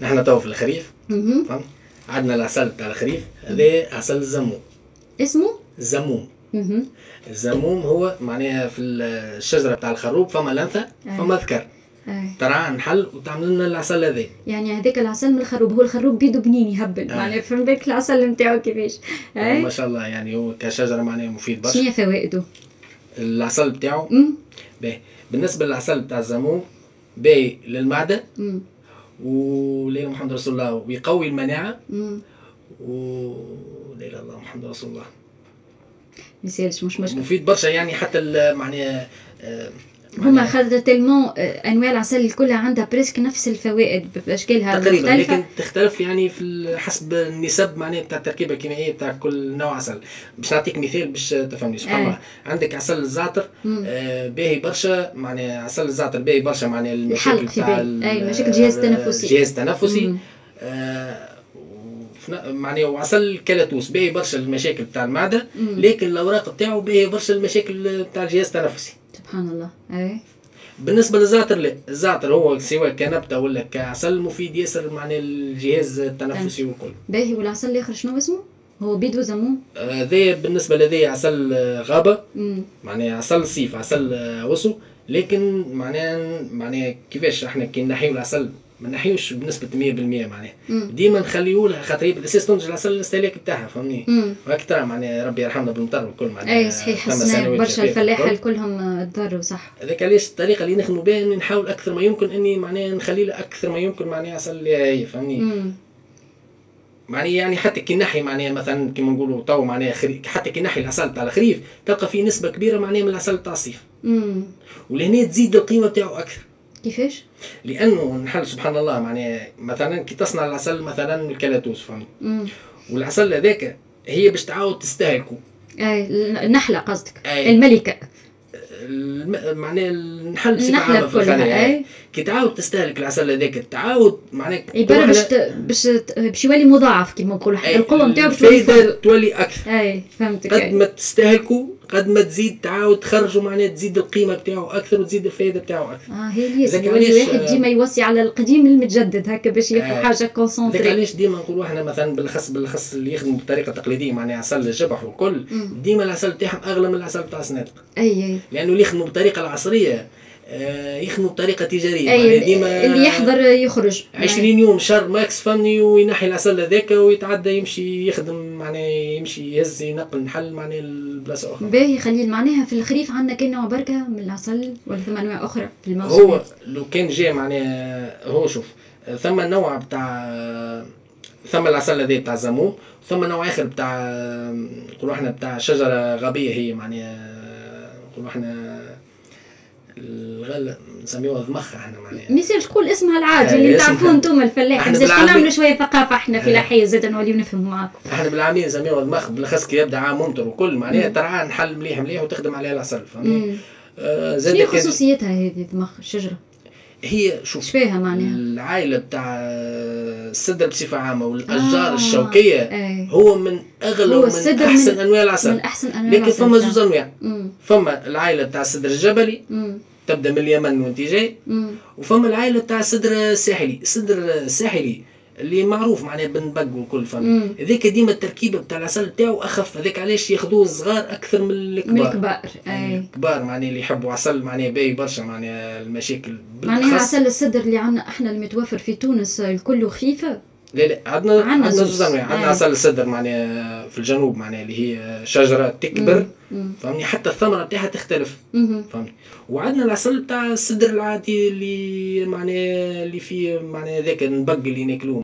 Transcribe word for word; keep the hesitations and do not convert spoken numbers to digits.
نحن تو في الخريف. اها. فهمت؟ عندنا العسل بتاع الخريف هذا عسل الزموم. اسمه؟ الزموم. اها. الزموم هو معناها في الشجره بتاع الخروب فما لنثه فما ذكر. أي. ترعى نحل وتعمل لنا العسل هذا. يعني هذاك العسل من الخروب، هو الخروب بيدو بنين يهبل. آه. معناها فهم بالك العسل نتاعو كيفاش. أي. ما شاء الله يعني هو كشجره معناها مفيد برشا. شنو فوائده؟ العسل بتاعه باهي. بالنسبه للعسل بتاع الزموم باهي للمعده وليلى محمد رسول الله ويقوي المناعه وليلى الله محمد رسول الله ميسالش مش مشكل مفيد برشا يعني حتى معناها هما خاطر تلمون انواع العسل الكلها عندها بريسك نفس الفوائد باشكالها تقريبا مختلفه لكن تختلف يعني في حسب النسب معناها بتاع التركيبه الكيميائيه بتاع كل نوع عسل. باش نعطيك مثال باش تفهمني. سبحان الله عندك عسل الزعتر آه باهي برشا معناها عسل الزعتر باهي برشا معناها المشاكل بتاع اي مشاكل الجهاز التنفسي الجهاز التنفسي آه معناها وعسل الكلاتوس باهي برشا المشاكل بتاع المعده لكن الاوراق بتاعه باهي برشا المشاكل بتاع الجهاز التنفسي. سبحان الله. اي بالنسبه للزعتر لا، الزعتر هو سواء كنبته ولا كعسل مفيد ياسر معناه الجهاز التنفسي والكل. باهي والعسل الاخر شنو اسمه؟ هو بيض وزموم؟ هذا آه بالنسبه لذي عسل غابه معناه عسل الصيف عسل وسو لكن معناه معناه كيفاش احنا كي نحيو العسل ما نحيوش بنسبه مية بالمية معناه ديما نخليوه لها خاطر بالاساس تنتج العسل الاستهلاك بتاعها فهمني وهكذا معناه ربي يرحمنا بالمطر والكل معناه. اي صحيح حسنا برشا الفلاحه الكلهم تضروا صح. هذاك علاش الطريقه اللي نخدموا بها اني نحاول اكثر ما يمكن اني معناه نخلي له اكثر ما يمكن معناه عسل اللي هي فهمني. معناه يعني حتى كي نحي معناه مثلا كيما نقولوا تو معناه حتى كي نحي العسل تاع الخريف تلقى فيه نسبه كبيره معناه من العسل تاع الصيف. امم ولهنا تزيد القيمه بتاعه اكثر. كيفاش؟ لانه نحل سبحان الله معناه مثلا كي تصنع العسل مثلا من الكلاتوس فهمت والعسل هذاك هي باش تعاود تستهلكه. اي النحله قصدك الملكه معناه النحل بصفه عامه في الخلايا كي تعاود تستهلك العسل هذاك تعاود معناه عباره باش باش باش يولي مضاعف كيما نقولوا القوه نتاعو الفايده تولي اكثر. اي فهمتك. قد ما تستهلكوا قد ما تزيد تعاود تخرجوا معناه تزيد القيمه بتاعو اكثر وتزيد الفائده بتاعو اكثر. اه هي اللي يولي واحد ديما يوصي على القديم المتجدد هكا باش ياخذ آه. حاجه كونسونطري. هذاك علاش ديما نقولوا احنا مثلا بالاخص بالاخص اللي يخدموا بطريقه تقليديه معناها عسل الجبح والكل ديما العسل تاعهم اغلى من العسل تاع السنادق. اي اي لانه اللي يخدموا بالطريقه العصريه آه يخدموا بطريقه تجاريه يعني ديما اللي يحضر يخرج عشرين يوم شهر ماكس فهمني وينحي العسل هذاك ويتعدى يمشي يخدم معناه يمشي يهز ينقل نحل معناه البلاصه اخرى. باهي خليل معناها في الخريف عندنا كاين نوع بركه من العسل ولا ثم انواع اخرى في الموسم؟ هو لو كان جاي معناه هو شوف ثم نوع بتاع ثم العسل هذا بتاع الزموم ثم نوع اخر بتاع نقولوا احنا بتاع شجره غابيه هي معناها نقولوا احنا الغله نسميوها ضمخه احنا معناها ما يصيرش تقول اسمها العادي اللي تعرفوه انتم الفلاحين زيد نعملوا شويه ثقافه احنا فلاحيه زاد نوليو نفهموا معاكم. احنا بالعاميه نسميوها ضمخ بالاخص كي يبدا عام ممطر وكل معناها ترعى نحل مليح مليح وتخدم عليها العسل فهمتني. آه زاد شنو خصوصيتها هذه ضمخ الشجره؟ هي شوف فيها معناها العائله بتاع السدر بصفه عامه والاشجار آه. الشوكيه أي. هو من اغلى ومن احسن انواع العسل. من احسن انواع لكن فما زوز انواع فما العائله بتاع السدر الجبلي مم. تبدا من اليمن وانت جاي وفما العائله بتاع السدر الساحلي. السدر الساحلي اللي معروف معناه بنبق وكل فم هذاك ديما التركيبه بتاع العسل تاعو اخف. هذاك علاش ياخذوه الصغار اكثر من الكبار. من الكبار اي الكبار معناه اللي يحبوا عسل معناه باهي برشا معناه المشاكل معناها عسل السدر اللي عندنا احنا المتوفر في تونس الكل خفيفه. لا لا عندنا عندنا زوز انواع. عندنا عسل السدر معناه في الجنوب معناه اللي هي شجره تكبر فهمني حتى الثمره بتاعها تختلف فهمني. وعندنا العسل بتاع السدر العادي اللي معناه اللي فيه معناه ذاك النبق اللي ناكلوه.